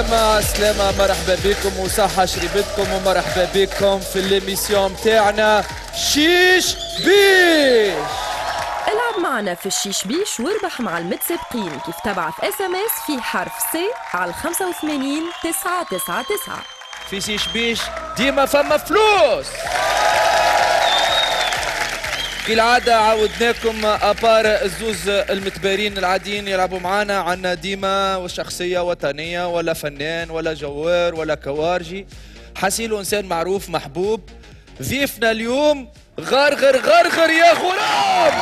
سلامة سلامة، مرحبا بكم وصحة شريبتكم، ومرحبا بكم في الاميسيون متاعنا شيش بيش. العب معنا في الشيش بيش واربح مع المتسابقين كيف تبعث SMS في حرف سي على 85 999. في شيش بيش ديما فما فلوس. كالعادة عودناكم أبار الزوز المتبارين العاديين يلعبوا معنا، عنا ديما شخصية وطنية ولا فنان ولا جوار ولا كوارجي، حسيلو إنسان معروف محبوب. ضيفنا اليوم غرغر غرغر يا غراب.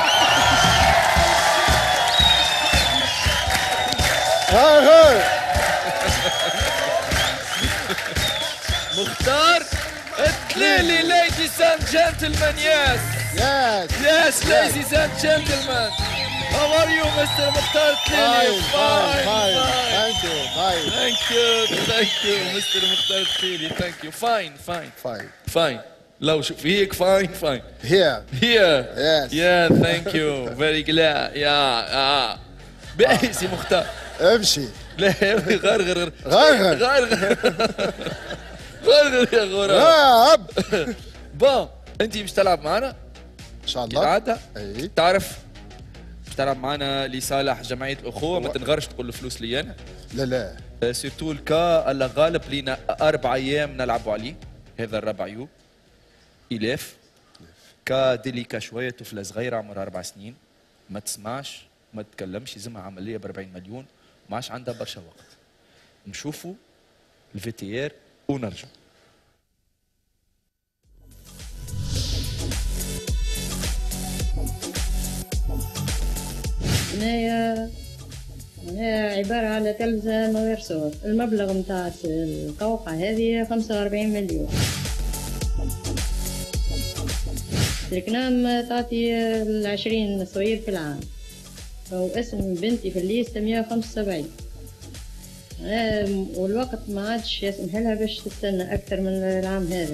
غرغر مختار التليلي. ladies and gentlemen, yes. Yes, ladies and gentlemen. How are you, Mr. Mukhtar Tleili? Fine. Thank you, Mr. Mukhtar Tleili. Thank you. Fine. لو شوف هيك fine. Here. Yes. Yeah, thank you. Very glad. Yeah. باهي سي مختار. امشي. لا غرغر يا غراب. بون انت مش تلعب معنا ان شاء الله كالعادة. اي تعرف مش تلعب معنا لصالح جمعية الأخوة، ما تنغرش تقول الفلوس لي أنا. لا سيرتو الكا الله غالب لينا 4 أيام نلعبوا عليه. هذا الربع يو إلاف كا ديليكا شوية، طفلة صغيرة عمرها 4 سنين، ما تسمعش ما تتكلمش، يلزمها عملية ب 40 مليون، ما عادش عندها برشا وقت. نشوفوا الفيتيار ونرجع. هنايا عبارة على تلفزة من غير صوت. المبلغ متاع القوقعة هذه 45 مليون. الكنام تعطي 20 صغير في العام، واسم بنتي في الليستة 175. والوقت ما عادش يسمح لها باش تستنى أكثر من العام هذا،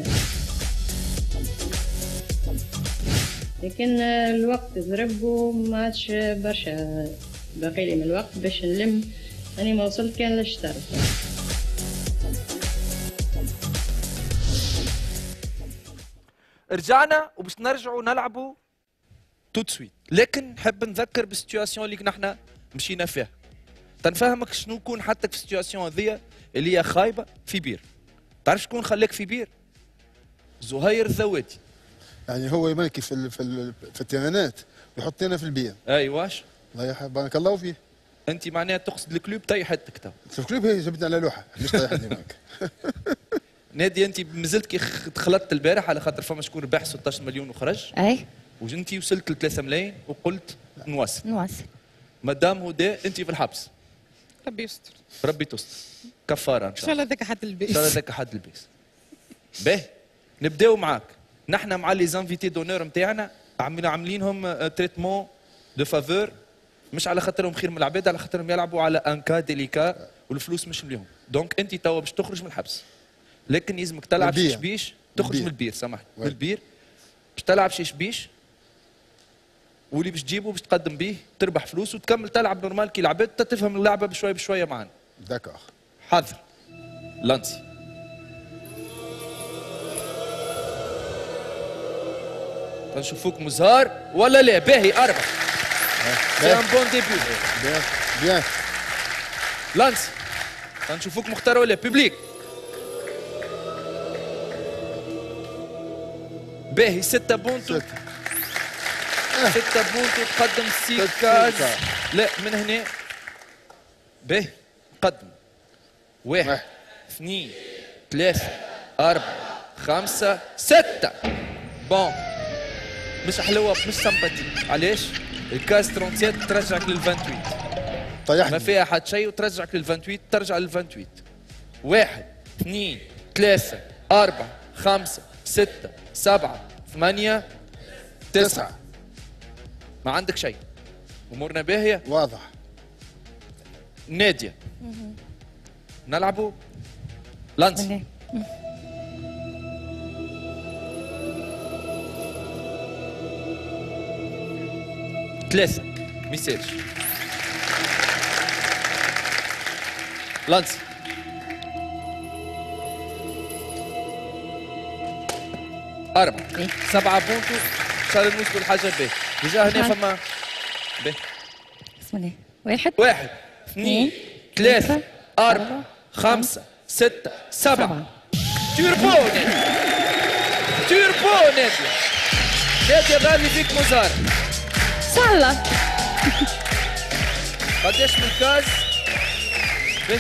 لكن الوقت ضرب وما عادش برشا باقي لي من الوقت باش نلم. أنا ما وصلت كان للشطر. رجعنا وباش نرجعوا نلعبوا توت سويت، لكن نحب نذكر بالسيتواسيون اللي نحنا مشينا فيها، تنفهمك شنو كون حطك في السيتواسيون هذيا اللي هي خايبه في بير. تعرف شكون خلاك في بير؟ زهير الذواتي. يعني هو يملكي في التيرانات ويحطينا في البير. اي واش؟ الله يحب بارك الله فيه. انت معناها تقصد الكلوب تاي حدك تو. الكلوب هي جبتنا على لوحه مش طايحني معك. نادي انت مازلت كي تخلطت البارح على خاطر فما شكون ربح 16 مليون وخرج. اي وانت وصلت ل 3 ملايين وقلت نواصل. مدام هدى انت في الحبس. ربي يستر. ربي تستر. كفاره ان شاء الله ذاك حد البيس. ان شاء الله ذاك حد البيس. باهي نبداو معاك. نحن مع لي زانفيتي دونور نتاعنا عاملينهم تريتمون دو فافور، مش على خاطرهم خير من العباد، على خاطرهم يلعبوا على ان كا ديليكا والفلوس مش مليهم. دونك انت توا باش تخرج من الحبس، لكن يلزمك تلعب شيش بيش. تخرج من البير، سامحني، من البير باش تلعب شيش بيش، واللي باش تجيبه باش تقدم به تربح فلوس وتكمل تلعب نورمال كي العباد، تفهم اللعبه بشويه بشويه معنا. داكور. حاضر لانسي. نشوفوك مزهار ولا لا؟ باهي 4. سي ان بون ديبيو. بيان. لانسي نشوفوك مختار ولا بيبليك؟ باهي 6 بونتو. 6 بونتو تقدم 6 كاز. لا من هنا. باهي قدم 1 2 3 4 5 6. بون مش حلوه مش سمباتي. علاش؟ الكاس 37 ترجعك لل 28. طيحني. ما فيها حد شيء وترجعك لل 28، ترجع لل 28. 1 2 3 4 5 6 7 8 9. ما عندك شيء. امورنا باهيه؟ واضح. ناديه نلعبوا لانسي. ثلاثة ميساج. لانسي 4 إيه. 7 بونتو ان شاء الله نوصلوا لحاجه باهيه ديجا هنا شحال؟ فما باهي بسم الله. 1 1 2 3 4 5 6 7 توربو نادية توربو نادية نادية غالي فيك مزار ان شاء الله. قداش من كاز باش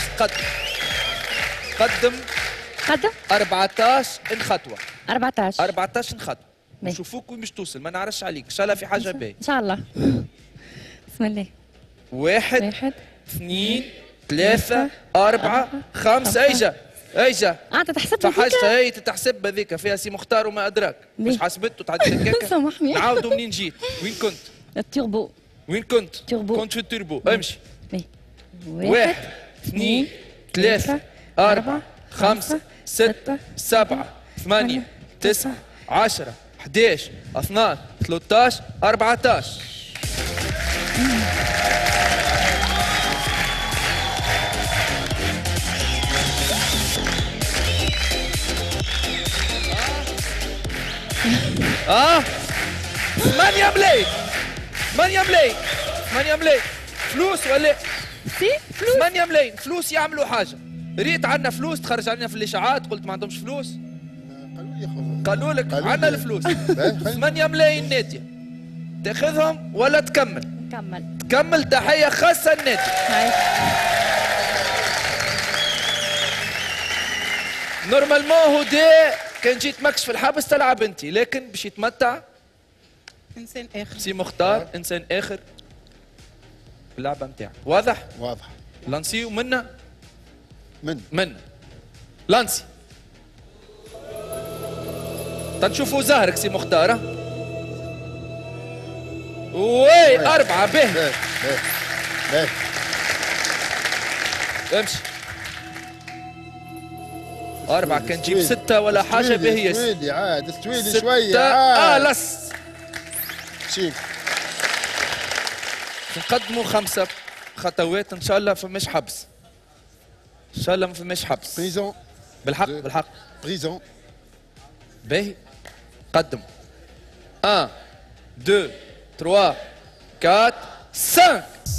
تقدم قدم 14 خطوة 14 14 خطوة باهي. نشوفوك وين باش توصل ما نعرفش عليك ان شاء الله في حاجة باهية ان شاء الله. بسم الله. 1 1 2 3 4 5 ايجا انت تحسب فحاجتها هي تتحسب هذيك فيها سي مختار وما ادراك مش حسبت وتعدي هكاك سامحني. نعاودوا منين جيت وين كنت التوربو. وين كنت توربو. كنت في التوربو امشي باهي. 1 2 3 4 5 6 7 8 9 10 11 12 13 14 8 ملايين 8 ملايين 8 ملايين فلوس ولا سي فلوس. 8 ملايين فلوس يعملوا حاجه ريت عندنا فلوس تخرج علينا في الاشاعات قلت ما عندهمش فلوس قالوا لي خويا قالوا لك قالوا عندنا لي. الفلوس باهي، خير. 8 ملايين ناديه تاخذهم ولا تكمل نكمل. تكمل تحيه خاصه النادي هاي. نورمالمون هو دي كان جيت ماكش في الحبس تلعب انت لكن باش يتمتع انسان اخر. سي مختار انسان اخر اللعبه نتاعك واضح واضح لانسي ومنا من لانسي تنشوفوا زهرك سي مختار وي 4 به باهي باهي باهي امشي 4 كان تجيب 6 ولا حاجه باهيه سويدي عاد سويدي 6 شويه عاد لس شيك نقدموا 5 خطوات ان شاء الله فماش حبس ان شاء الله ما فماش حبس بريزون بالحق بالحق بريزون باهي قدم 1 2 3 4 5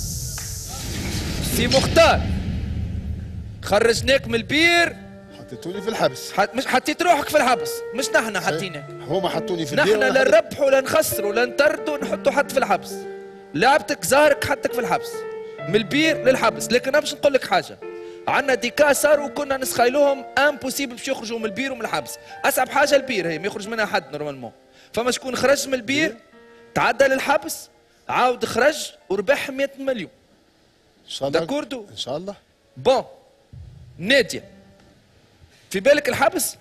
سي مختار خرجناك من البير حطيتوني في الحبس مش حطيت روحك في الحبس مش نحن حطيناك هما حطوني في البير نحن لا نربحوا لا نخسروا لا نطردوا نحطوا حد في الحبس لعبتك زهرك حطك في الحبس من البير للحبس لكن انا باش نقول لك حاجه عندنا ديكا صاروا كنا نسخايلوهم امبوسيبل باش يخرجوا من البير ومن الحبس اصعب حاجه البير هي ما يخرج منها حد نورمالمون فما شكون خرج من البير تعدى للحبس عاود خرج وربح 100 مليون ان شاء الله داكوردو ان شاء الله بون ناديه في بالك الحبس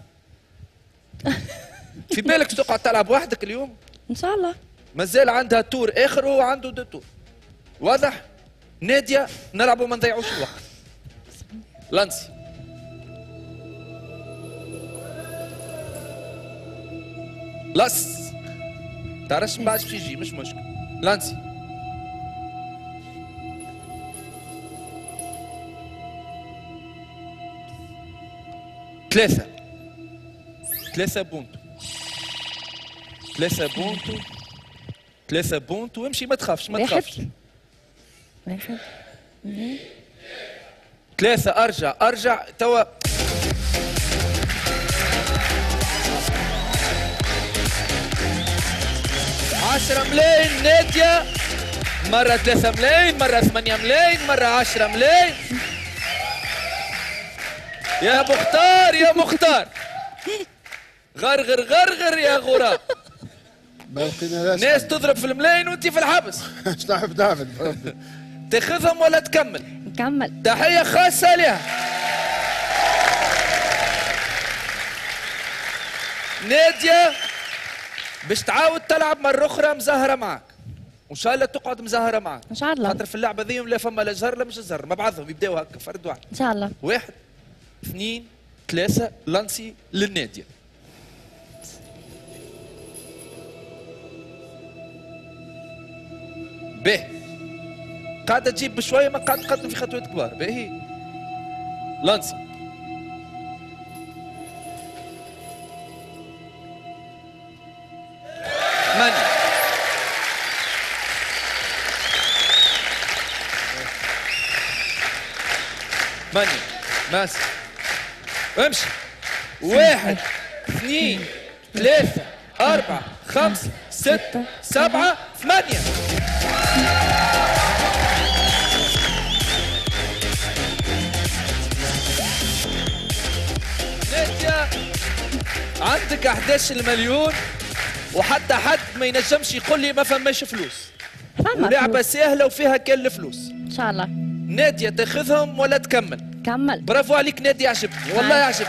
في بالك تقعد تلعب وحدك اليوم ان شاء الله. مازال عندها تور اخر وهو عنده 2 تور واضح ناديه نلعبوا ما نضيعوش الوقت لانسي لس تعرفش من بعد باش يجي مش مشكل لانسي ثلاثة بونتو 3 بونتو امشي ما تخافش ما تخافش 1 3 ارجع توا عشرة ملايين نادية مرة 3 ملايين مرة 8 ملايين مرة 10 ملايين يا مختار غرغر يا غراب ما لقيناش ناس تضرب في الملايين وانت في الحبس ايش نحب نعمل بربي تاخذهم ولا تكمل نكمل. تحية خاصة لها نادية باش تعاود تلعب مرة أخرى مزهرة معك وإن شاء الله تقعد مزهرة معك ان شاء الله. خاطر في اللعبة ذي لا فما لا زهر لا مش زهر مع بعضهم يبداو هكا فرد واحد ان شاء الله. 1 2 3 لانسي للنادية به قاعدة تجيب بشوية ما قاعد تقدم في خطوات كبار باهي لانسي 8 ماسك امشي 1 2 3 4 5 6 7 8 نادية عندك 11 مليون وحتى حد ما ينجمش يقول لي ما فماش فلوس. فما ولعبة فلوس. سهلة وفيها كل فلوس. ان شاء الله. نادية تاخذهم ولا تكمل؟ كمل. برافو عليك نادية، عجبني والله عجبني.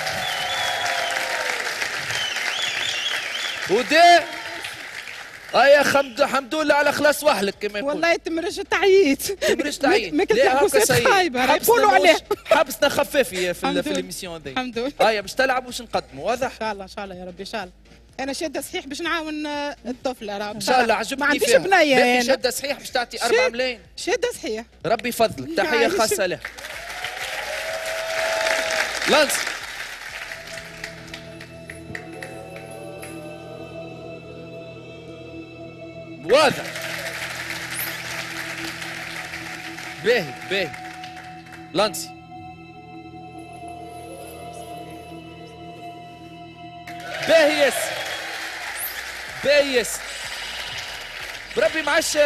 ودي هيا حمد لله على خلاص وحلك كما يقول. والله تمرج تعييت. تمرج تعيين. ما كنت حكوسات خايبه يقولوا عليه. حبسنا خفافي في الحمد لله. الاميسيون ذي. الحمد لله. هيا باش تلعب واش نقدموا واضح؟ ان شاء الله ان شاء الله يا ربي ان شاء الله. انا شاده صحيح باش نعاون الطفله راه ان شاء الله عجبني ما عنديش فيها. بنيه باقي انا. شده صحيح باش تعطي 4 ملايين. شده صحيح. ربي يفضلك، تحيه يعيشك. خاصه له. لانس واضح. باهي باهي لانسي باهي ياسر باهي ياسر. بربي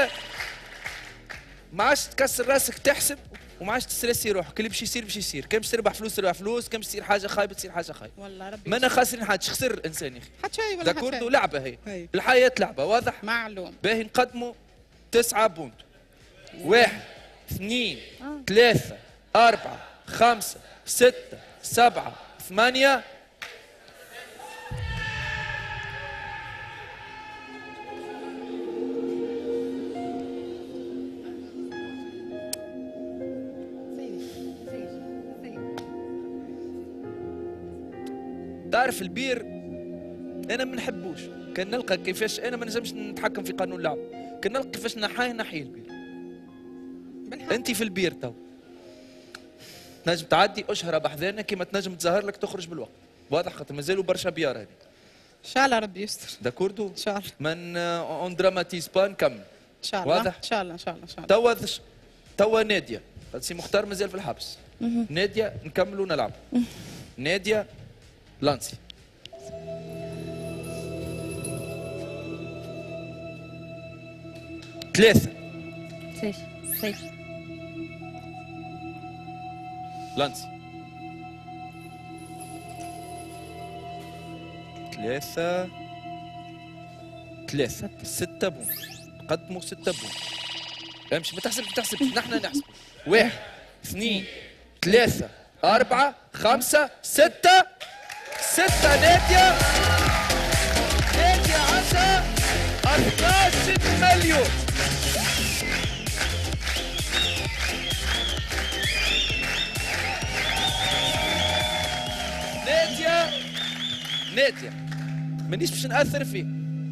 ما عادش تكسر راسك تحسب وما عادش تستريسي روحك. اللي باش يصير باش يصير. كان باش تربح فلوس تربح فلوس، كان باش تصير حاجه خايبه تصير حاجه خايبه. والله ربي. ما انا خاسرين حاجه، خسر الانسان يا اخي. حتى شيء ولا حتى داكوردو شيء. لعبه هي. هي. الحياه لعبه واضح. معلوم. باهي نقدموا 9 بونت. 1 2 3 4 5 6 7 8 تعرف البير انا ما نحبوش. كان نلقى كيفاش انا ما نجمش نتحكم في قانون اللعب. كان نلقى كيفاش نحيه البير. انت في البير تو تنجم تعدي اشهر بحذانا كيما تنجم تظهر لك تخرج بالوقت واضح. خاطر مازالوا برشا بيار هذه. ان شاء الله ربي يستر. داكوردو ان شاء الله. من اون دراماتيز با نكمل. ان شاء الله. واضح؟ ان شاء الله ان شاء الله ان شاء الله. توا ناديه سي مختار مازال في الحبس. ناديه نكملوا نلعب. ناديه لانسي ثلاثة سيف لانسي 3 6 بون. قدموا 6 بون. امشي ما تحسبش نحن نحسب. 1 2 3 4 5 6 نادية عندها 12 مليون. نادية مانيش باش نأثر فيه.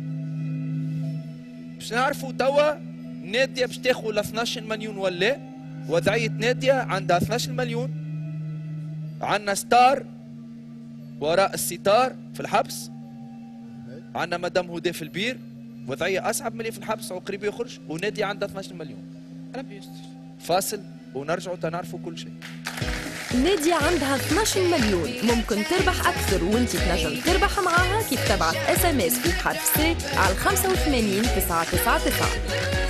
باش نعرفوا توا نادية باش تاخذ 12 مليون ولا وضعية نادية عندها 12 مليون. عندنا ستار وراء الستار في الحبس. عندنا مدام هدى في البير وضعية أصعب من اللي في الحبس وقريب يخرج. ونادية عندها 12 مليون. ربي يستر. فاصل ونرجعوا تنعرفوا كل شيء. نادية عندها 12 مليون، ممكن تربح أكثر وانت تنجم تربح معاها كيف تبعت SMS في حرف C على 85 999.